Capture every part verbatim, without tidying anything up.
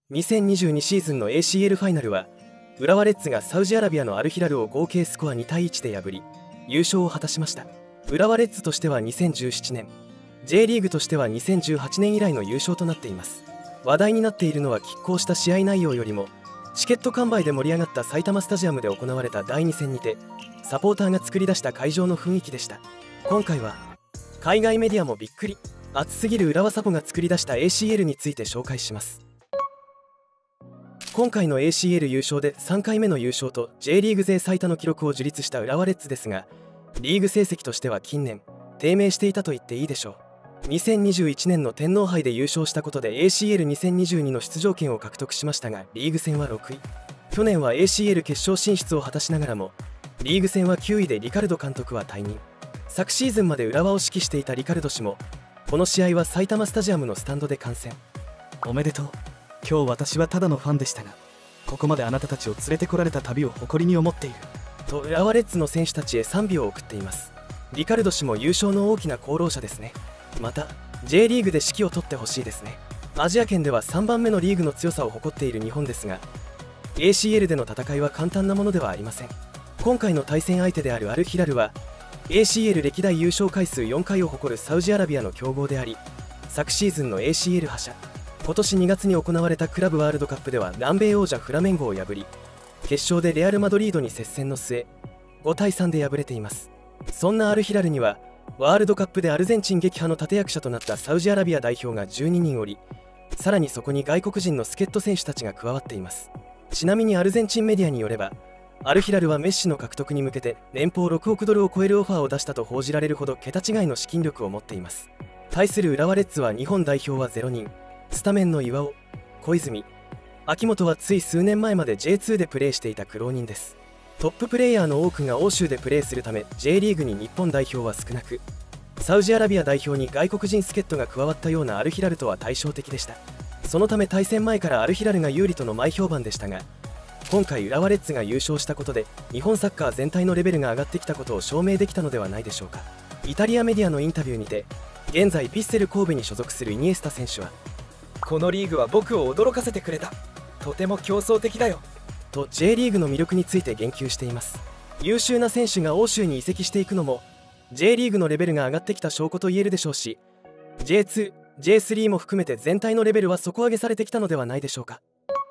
にせんにじゅうにシーズンの エーシーエル ファイナルは浦和レッズがサウジアラビアのアルヒラルを合計スコアにたいいちで破り優勝を果たしました。浦和レッズとしてはにせんじゅうななねん、 J リーグとしてはにせんじゅうはちねん以来の優勝となっています。話題になっているのは拮抗した試合内容よりもチケット完売で盛り上がった埼玉スタジアムで行われただいに戦にてサポーターが作り出した会場の雰囲気でした。今回は海外メディアもびっくり、熱すぎる浦和サポが作り出した エーシーエル について紹介します。今回の エーシーエル 優勝でさんかいめの優勝と J リーグ勢最多の記録を樹立した浦和レッズですが、リーグ成績としては近年低迷していたと言っていいでしょう。にせんにじゅういちねんの天皇杯で優勝したことで エーシーエルにせんにじゅうに の出場権を獲得しましたが、リーグ戦はろくい。去年は エーシーエル 決勝進出を果たしながらもリーグ戦はきゅういでリカルド監督は退任。昨シーズンまで浦和を指揮していたリカルド氏もこの試合は埼玉スタジアムのスタンドで観戦。 おめでとう。今日私はただのファンでしたが、ここまであなたたちを連れてこられた旅を誇りに思っていると浦和レッズの選手たちへ賛美を送っています。リカルド氏も優勝の大きな功労者ですね。また J リーグで指揮を取ってほしいですね。アジア圏ではさんばんめのリーグの強さを誇っている日本ですが、 エーシーエル での戦いは簡単なものではありません。今回の対戦相手であるアルヒラルは エーシーエル 歴代優勝回数よんかいを誇るサウジアラビアの強豪であり、昨シーズンの エーシーエル 覇者、今年にがつに行われたクラブワールドカップでは南米王者フラメンゴを破り、決勝でレアル・マドリードに接戦の末ごたいさんで敗れています。そんなアルヒラルにはワールドカップでアルゼンチン撃破の立役者となったサウジアラビア代表がじゅうににんおり、さらにそこに外国人の助っ人選手たちが加わっています。ちなみにアルゼンチンメディアによれば、アルヒラルはメッシの獲得に向けて年俸ろくおくドルを超えるオファーを出したと報じられるほど桁違いの資金力を持っています。対する浦和レッズは日本代表はゼロにん、スタメンの岩尾、小泉、秋元はつい数年前まで ジェイツー でプレーしていた苦労人です。トッププレイヤーの多くが欧州でプレーするため J リーグに日本代表は少なく、サウジアラビア代表に外国人助っ人が加わったようなアルヒラルとは対照的でした。そのため対戦前からアルヒラルが有利との前評判でしたが、今回浦和レッズが優勝したことで日本サッカー全体のレベルが上がってきたことを証明できたのではないでしょうか。イタリアメディアのインタビューにて現在ヴィッセル神戸に所属するイニエスタ選手は、 このリーグは僕を驚かせてくれた。とても競争的だよと J リーグの魅力について言及しています。優秀な選手が欧州に移籍していくのも J リーグのレベルが上がってきた証拠と言えるでしょうし、 ジェイツー、ジェイスリー も含めて全体のレベルは底上げされてきたのではないでしょうか。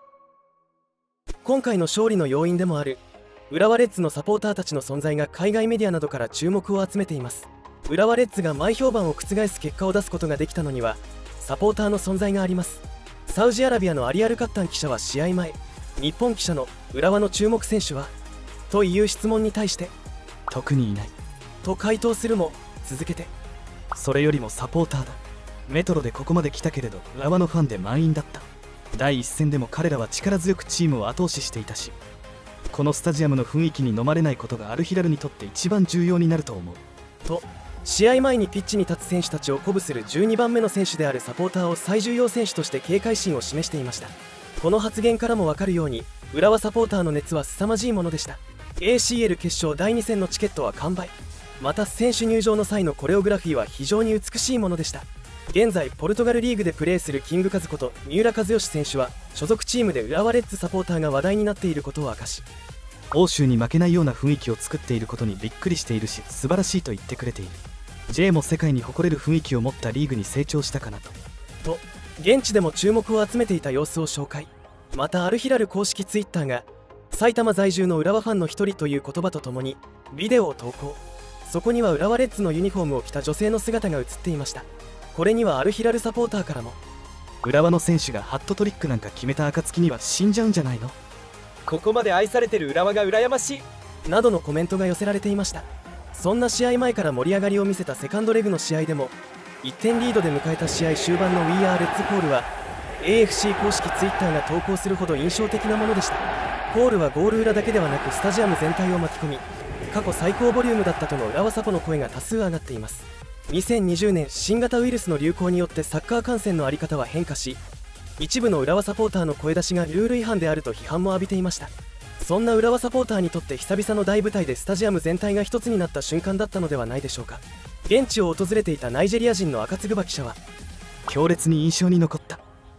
今回の勝利の要因でもある浦和レッズのサポーターたちの存在が海外メディアなどから注目を集めています。浦和レッズが前評判を覆す結果を出すことができたのにはサポーターの存在があります。サウジアラビアのアリアル・カッタン記者は試合前、日本記者の浦和の注目選手はという質問に対して特にいないと回答するも続けて、 それよりもサポーターだ。メトロでここまで来たけれど浦和のファンで満員だった。だいいっ戦でも彼らは力強くチームを後押ししていたし、このスタジアムの雰囲気に飲まれないことがアルヒラルにとって一番重要になると思うと、試合前にピッチに立つ選手たちを鼓舞するじゅうにばんめの選手であるサポーターを最重要選手として警戒心を示していました。この発言からも分かるように浦和サポーターの熱は凄まじいものでした。 エーシーエル 決勝だいに戦のチケットは完売。また選手入場の際のコレオグラフィーは非常に美しいものでした。現在ポルトガルリーグでプレーするキングカズこと三浦知良選手は所属チームで浦和レッズサポーターが話題になっていることを明かし、 欧州に負けないような雰囲気を作っていることにびっくりしているし素晴らしいと言ってくれている。 J も世界に誇れる雰囲気を持ったリーグに成長したかなとと現地でも注目を集めていた様子を紹介。またアルヒラル公式ツイッターが埼玉在住の浦和ファンの一人という言葉とともにビデオを投稿。そこには浦和レッズのユニフォームを着た女性の姿が映っていました。これにはアルヒラルサポーターからも、 浦和の選手がハットトリックなんか決めた暁には死んじゃうんじゃないの、 ここまで愛されてる浦和が羨ましいなどのコメントが寄せられていました。そんな試合前から盛り上がりを見せたセカンドレグの試合でもいってんリードで迎えた試合終盤の We Are Reds コールは エーエフシー 公式ツイッターが投稿するほど印象的なものでした。コールはゴール裏だけではなくスタジアム全体を巻き込み、過去最高ボリュームだったとの浦和サポの声が多数上がっています。にせんにじゅうねん新型ウイルスの流行によってサッカー観戦の在り方は変化し、一部の浦和サポーターの声出しがルール違反であると批判も浴びていました。そんな浦和サポーターにとって久々の大舞台でスタジアム全体が一つになった瞬間だったのではないでしょうか。現地を訪れていたナイジェリア人の赤津久場記者は、 強烈に印象に残った。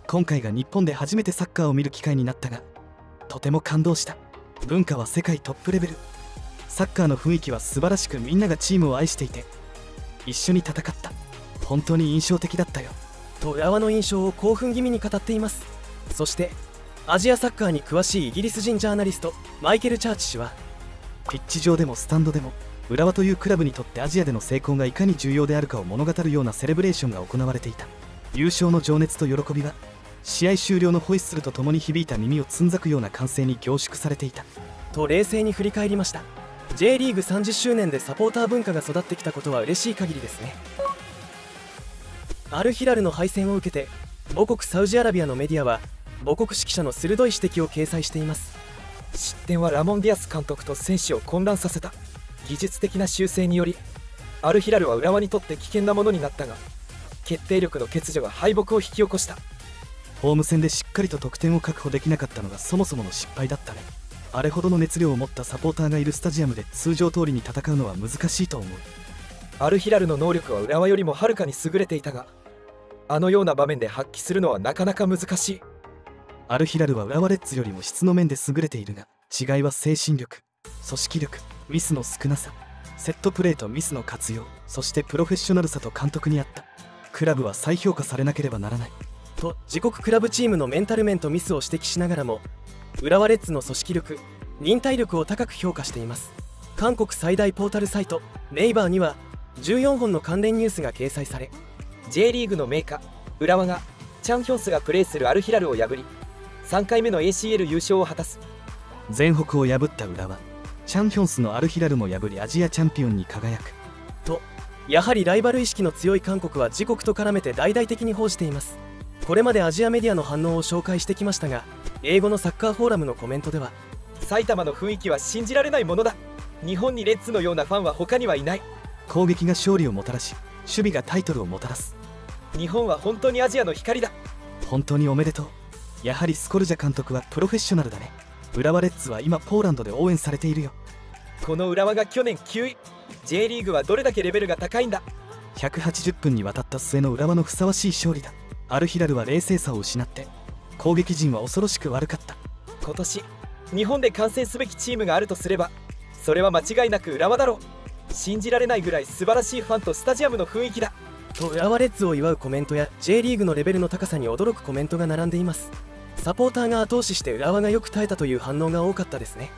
今回が日本で初めてサッカーを見る機会になったが、とても感動した。文化は世界トップレベル、サッカーの雰囲気は素晴らしく、みんながチームを愛していて一緒に戦った。本当に印象的だったよ、 と浦和の印象を興奮気味に語っています。そしてアジアサッカーに詳しいイギリス人ジャーナリストマイケル・チャーチ氏は、 ピッチ上でもスタンドでも浦和というクラブにとってアジアでの成功がいかに重要であるかを物語るようなセレブレーションが行われていた。優勝の情熱と喜びは試合終了のホイッスルとともに響いた耳をつんざくような歓声に凝縮されていたと冷静に振り返りました。 J リーグさんじゅっしゅうねんでサポーター文化が育ってきたことは嬉しい限りですね。アルヒラルの敗戦を受けて母国サウジアラビアのメディアは母国指揮者の鋭い指摘を掲載しています。 失点はラモン・ディアス監督と選手を混乱させた。技術的な修正によりアルヒラルは浦和にとって危険なものになったが、決定力の欠如が敗北を引き起こした。 ホーム戦でしっかりと得点を確保できなかったのがそもそもの失敗だったね。あれほどの熱量を持ったサポーターがいるスタジアムで通常通りに戦うのは難しいと思う。 アルヒラルの能力は浦和よりもはるかに優れていたが、あのような場面で発揮するのはなかなか難しい。 アルヒラルは浦和レッズよりも質の面で優れているが、違いは精神力、組織力、ミスの少なさ、セットプレーとミスの活用、そしてプロフェッショナルさと監督にあった。クラブは再評価されなければならない。 と自国クラブチームのメンタル面とミスを指摘しながらも、浦和レッズの組織力、忍耐力を高く評価しています。韓国最大ポータルサイトネイバーにはじゅうよんほんの関連ニュースが掲載され、 J リーグの名家浦和がチャン・ヒョンスがプレーするアルヒラルを破りさんかいめの エーシーエル 優勝を果たす。 全北を破った浦和、チャン・ヒョンスのアルヒラルも破りアジアチャンピオンに輝くと、やはりライバル意識の強い韓国は自国と絡めて大々的に報じています。これまでアジアメディアの反応を紹介してきましたが、英語のサッカーフォーラムのコメントでは、 埼玉の雰囲気は信じられないものだ。日本にレッズのようなファンは他にはいない。 攻撃が勝利をもたらし、守備がタイトルをもたらす。 日本は本当にアジアの光だ。 本当におめでとう。やはりスコルジャ監督はプロフェッショナルだね。浦和レッズは今ポーランドで応援されているよ。 この浦和が去年きゅうい、 J リーグはどれだけレベルが高いんだ。 ひゃくはちじゅっぷんにわたった末の浦和のふさわしい勝利だ。アルヒラルは冷静さを失って攻撃陣は恐ろしく悪かった。 今年日本で観戦すべきチームがあるとすれば、それは間違いなく浦和だろう。信じられないぐらい素晴らしいファンとスタジアムの雰囲気だ。 と浦和レッズを祝うコメントや J リーグのレベルの高さに驚くコメントが並んでいます。サポーターが後押しして浦和がよく耐えたという反応が多かったですね。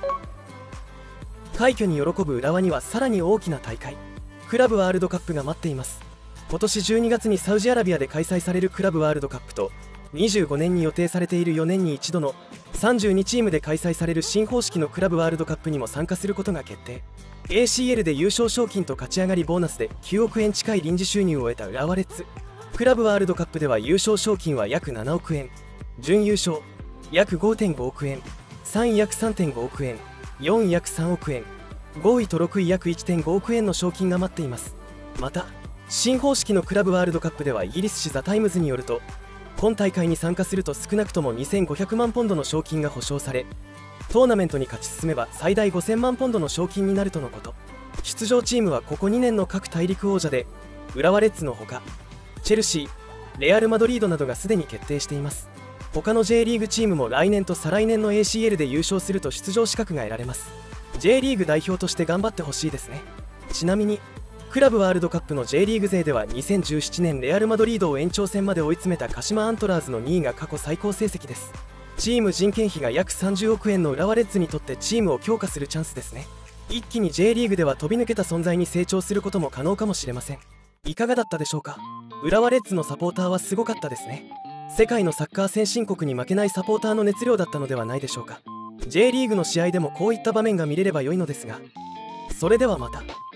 快挙に喜ぶ浦和にはさらに大きな大会、クラブワールドカップが待っています。今年じゅうにがつにサウジアラビアで開催されるクラブワールドカップと、にじゅうごねんに予定されているよねんに一度のさんじゅうにチームで開催される新方式のクラブワールドカップにも参加することが決定。 エーシーエル で優勝賞金と勝ち上がりボーナスできゅうおくえん近い臨時収入を得た浦和レッズ。クラブワールドカップでは優勝賞金は約ななおくえん、準優勝約 ごてんごおくえん、さんい約 さんてんごおくえん、よんい約さんおくえん、ごいとろくい約 いってんごおくえんの賞金が待っています。また新方式のクラブワールドカップではイギリス紙ザ・タイムズによると、今大会に参加すると少なくともにせんごひゃくまんポンドの賞金が保証され、トーナメントに勝ち進めば最大ごせんまんポンドの賞金になるとのこと。出場チームはここにねんの各大陸王者で、浦和レッズのほかチェルシー、レアル・マドリードなどがすでに決定しています。他の J リーグチームも来年と再来年の エーシーエル で優勝すると出場資格が得られます。 J リーグ代表として頑張ってほしいですね。ちなみにクラブワールドカップの J リーグ勢ではにせんじゅうななねんレアル・マドリードを延長戦まで追い詰めた鹿島アントラーズのにいが過去最高成績です。チーム人件費が約さんじゅうおくえんの浦和レッズにとってチームを強化するチャンスですね。一気に J リーグでは飛び抜けた存在に成長することも可能かもしれません。いかがだったでしょうか。浦和レッズのサポーターはすごかったですね。世界のサッカー先進国に負けないサポーターの熱量だったのではないでしょうか。 J リーグの試合でもこういった場面が見れれば良いのですが、それではまた。